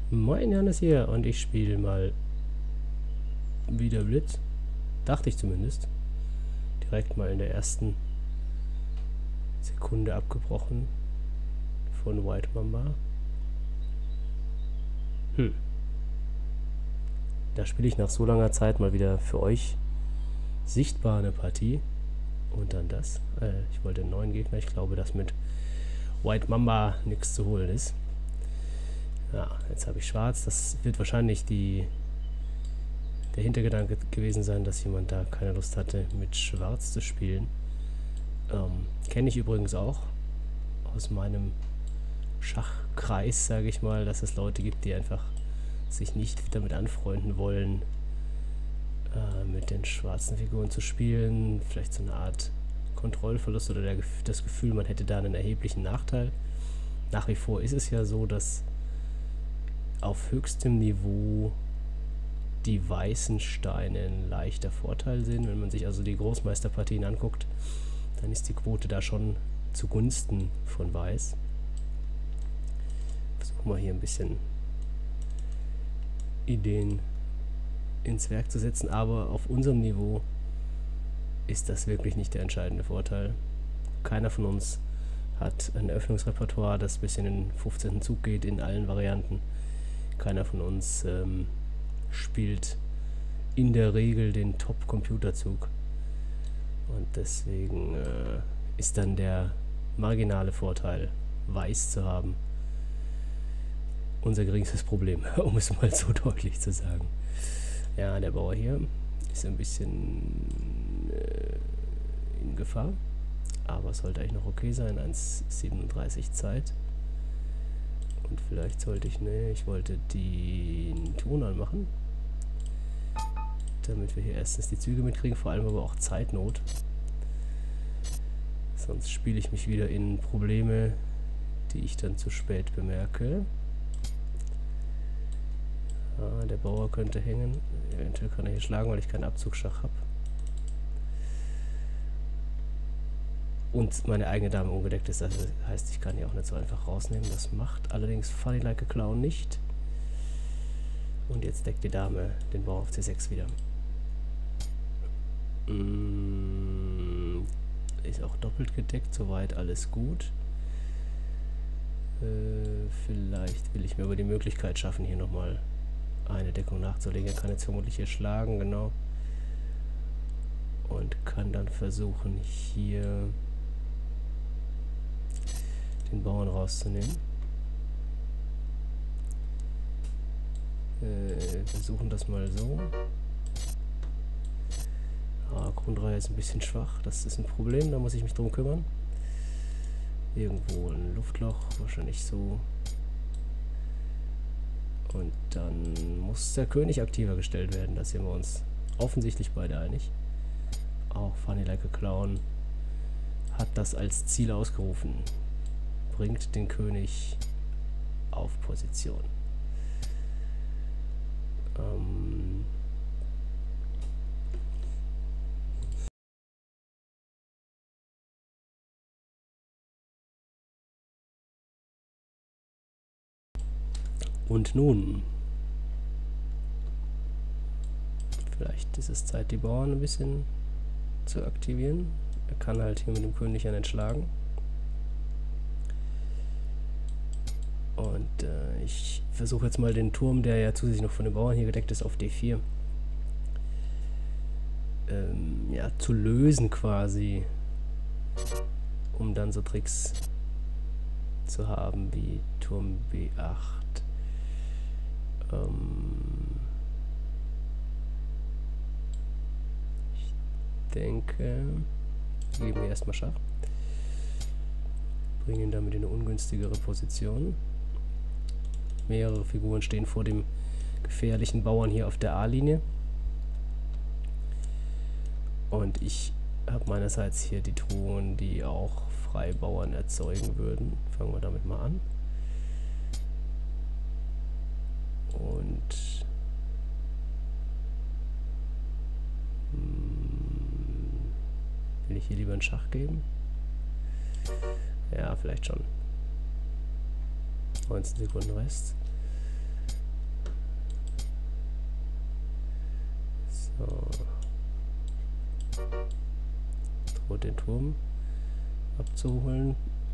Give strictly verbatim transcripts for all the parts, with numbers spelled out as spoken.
Moin, Janis hier und ich spiele mal wieder Blitz. Dachte ich zumindest. Direkt mal in der ersten Sekunde abgebrochen von White Mamba. Hm. Da spiele ich nach so langer Zeit mal wieder für euch sichtbar eine Partie. Und dann das. Äh, ich wollte einen neuen Gegner. Ich glaube, dass mit White Mamba nichts zu holen ist. Ja, jetzt habe ich schwarz. Das wird wahrscheinlich die, der Hintergedanke gewesen sein, dass jemand da keine Lust hatte, mit schwarz zu spielen. Ähm, kenne ich übrigens auch aus meinem Schachkreis, sage ich mal, dass es Leute gibt, die einfach sich nicht damit anfreunden wollen, äh, mit den schwarzen Figuren zu spielen. Vielleicht so eine Art Kontrollverlust oder der, das Gefühl, man hätte da einen erheblichen Nachteil. Nach wie vor ist es ja so, dass auf höchstem Niveau die weißen Steine ein leichter Vorteil sind. Wenn man sich also die Großmeisterpartien anguckt, dann ist die Quote da schon zugunsten von Weiß. Versuchen wir hier ein bisschen Ideen ins Werk zu setzen, aber auf unserem Niveau ist das wirklich nicht der entscheidende Vorteil. Keiner von uns hat ein Eröffnungsrepertoire, das bis in den fünfzehnten Zug geht in allen Varianten. Keiner von uns ähm, spielt in der Regel den Top-Computerzug. Und deswegen äh, ist dann der marginale Vorteil, Weiß zu haben, unser geringstes Problem, um es mal so deutlich zu sagen. Ja, der Bauer hier ist ein bisschen äh, in Gefahr, aber es sollte eigentlich noch okay sein. eins Komma siebenunddreißig Zeit. Und vielleicht sollte ich, ne, ich wollte den Ton anmachen, damit wir hier erstens die Züge mitkriegen, vor allem aber auch Zeitnot. Sonst spiele ich mich wieder in Probleme, die ich dann zu spät bemerke. Ah, der Bauer könnte hängen. Eventuell kann er hier schlagen, weil ich keinen Abzugsschach habe. Und meine eigene Dame ungedeckt ist. Das heißt, ich kann die auch nicht so einfach rausnehmen. Das macht allerdings Funny Like a Clown nicht. Und jetzt deckt die Dame den Bauer auf C sechs wieder. Mm, ist auch doppelt gedeckt. Soweit alles gut. Äh, vielleicht will ich mir aber die Möglichkeit schaffen, hier nochmal eine Deckung nachzulegen. Er kann jetzt vermutlich hier schlagen, genau. Und kann dann versuchen, hier den Bauern rauszunehmen. Äh, versuchen das mal so. Ah, Grundreihe ist ein bisschen schwach. Das ist ein Problem, da muss ich mich drum kümmern. Irgendwo ein Luftloch, wahrscheinlich so. Und dann muss der König aktiver gestellt werden. Da sind wir uns offensichtlich beide einig. Auch Funny Like a Clown hat das als Ziel ausgerufen. Bringt den König auf Position. Ähm Und nun, vielleicht ist es Zeit, die Bauern ein bisschen zu aktivieren. Er kann halt hier mit dem König ja nicht schlagen. Und äh, ich versuche jetzt mal den Turm, der ja zusätzlich noch von den Bauern hier gedeckt ist, auf D vier ähm, ja, zu lösen quasi, um dann so Tricks zu haben wie Turm B acht. Ähm ich denke, wir geben hier erstmal Schach. Bringen ihn damit in eine ungünstigere Position. Mehrere Figuren stehen vor dem gefährlichen Bauern hier auf der A-Linie. Und ich habe meinerseits hier die Truhen, die auch Freibauern erzeugen würden. Fangen wir damit mal an. Und hm, will ich hier lieber einen Schach geben? Ja, vielleicht schon. neunzehn Sekunden Rest. So. Droht den Turm abzuholen.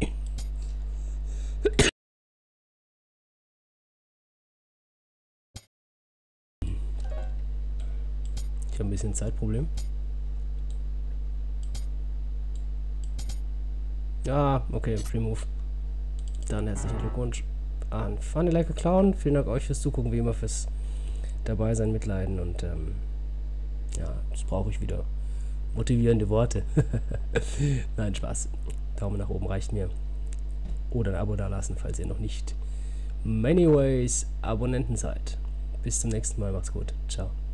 Ich habe ein bisschen Zeitproblem. Ja, okay, Free Move. Dann herzlichen Glückwunsch an Funny Like a Clown. Vielen Dank euch fürs Zugucken, wie immer fürs dabei sein, mitleiden und ähm, ja, das brauche ich wieder. Motivierende Worte. Nein, Spaß. Daumen nach oben reicht mir. Oder ein Abo dalassen, falls ihr noch nicht Many Ways Abonnenten seid. Bis zum nächsten Mal, macht's gut. Ciao.